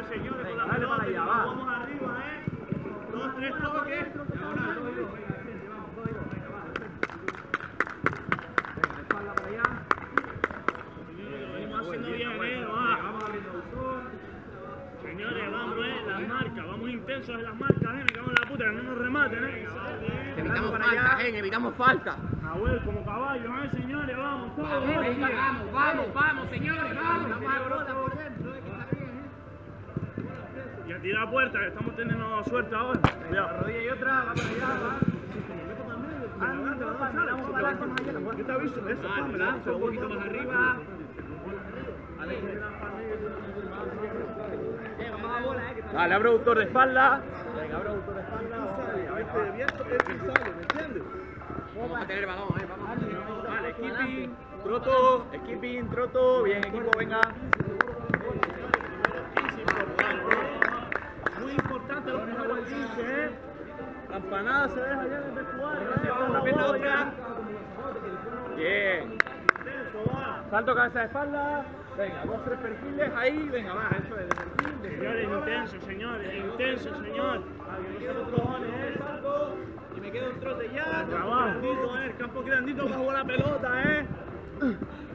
toques, señores, con la pelota. Vamos arriba, 2, 3 toques. Espalda para allá. Lo venimos haciendo bien, Vamos abriendo el sol. Señores, vamos, las marcas, vamos intensos en las marcas, me cago en la puta, que no nos rematen, Evitamos falta, evitamos falta. Nahuel como caballo, señores, vamos, todos. Vamos, señores, vamos. Y a tirar puerta, que estamos teniendo suerte ahora. La rodilla y otra, va para allá, va. ¿Qué te aviso? Eso, lanza un poquito más arriba. Dale, abre autor de espalda. Venga, abre autor de espalda. Este viento es que sale, ¿me entiendes? Vamos a tener balón, vamos. Vale, skipping, troto, troto. Bien, equipo, venga. Muy importante lo que Nahuel dice, La empanada se deja allá en el vestuario. Bien. Salto, cabeza de espalda. Venga, 2, 3 perfiles ahí. Venga, va, eso es de perfil. Señores, intenso, señores. Intenso, señor. Y me quedo un trote ya. Grandito, el campo grandito bajo la pelota,